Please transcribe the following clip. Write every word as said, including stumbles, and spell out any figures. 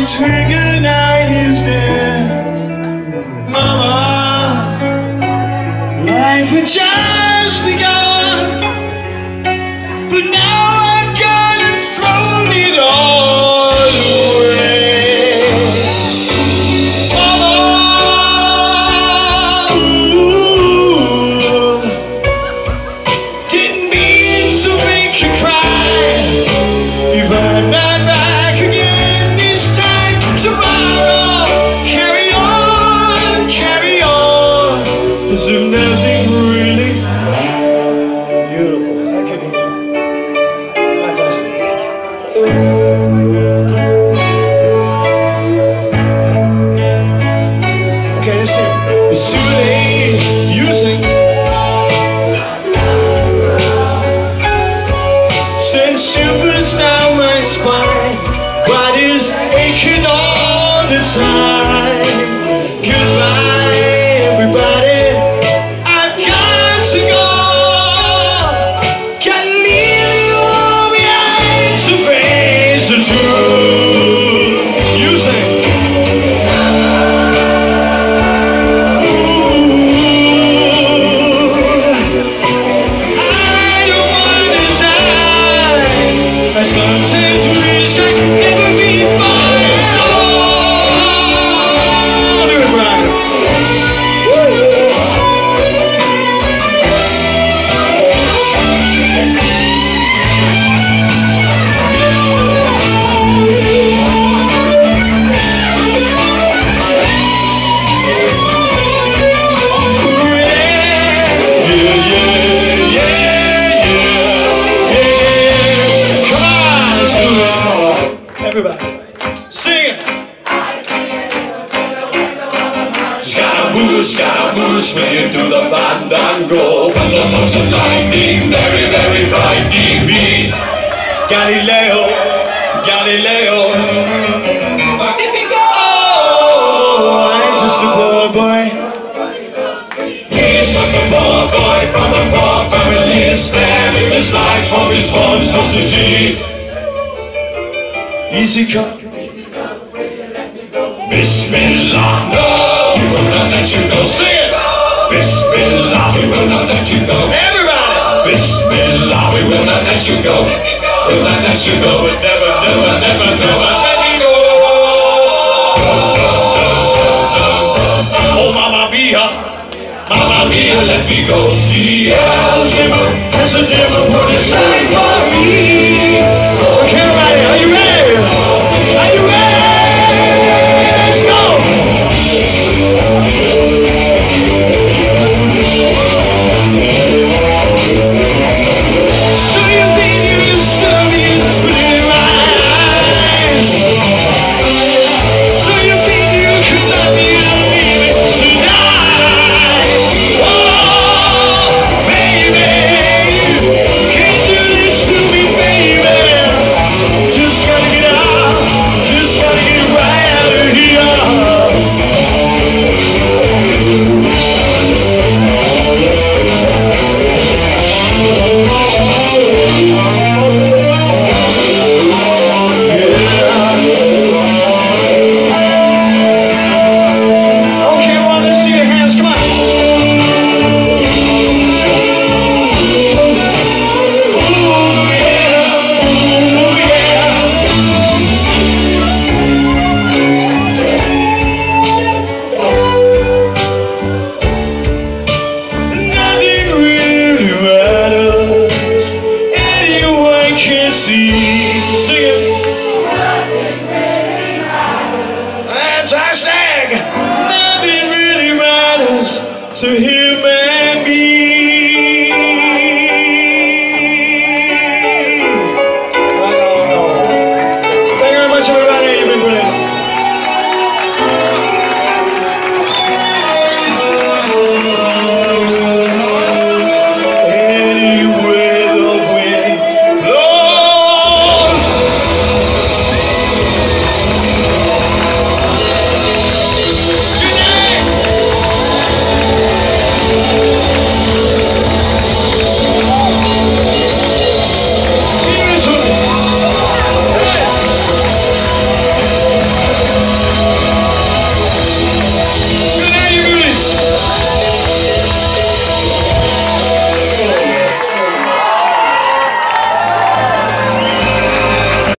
the trigger, now he's dead. Mama, life had just begun, but now I've gone and thrown it all away. Mama, ooh, didn't mean to make you cry. You've had my back again this time. Tomorrow, carry on, carry on, as if nothing really. Beautiful. I can hear. Fantastic. Okay, let's sing. It's too late. You sing. Since shivers down my spine, body's aching all the time. Goodbye, everybody. I've got to go. Can't leave you behind to face the truth. You say, I sometimes wish I could never be mine at all. Do it right. Yeah, yeah, yeah, yeah, yeah. Come on, let's do it. Everybody, sing it. Scaramouche, Scaramouche, when you do the fandango. Thunderbolts and lightning, very, very frightening me. Galileo, Galileo. Magnifico! Oh, I'm just a poor boy. He's just a poor boy from a poor family, sparing his life for his monstrosity. Easy come. Bismillah, no, we will not let you go. Sing it. Bismillah, we will not let you go. Everybody. Bismillah, we will not let you go. We will not let you go. We'll never, never, never, never let me go. Oh, Mama Mia, Mama Mia, let me go. Beelzebub has a devil put aside for me. Okay, everybody, are you ready? Are you ready? Let's go! So you think you can stop me and split my eyes? So you think you could love me and leave it tonight? Oh, baby, can't do this to me, baby. Just gotta get out, just gotta get right out of here. Okay, well, let's see your hands, come on. Ooh, yeah, ooh, yeah. Nothing really matters, anyone can see. Sing it. Fantastic. Nothing really matters to hear.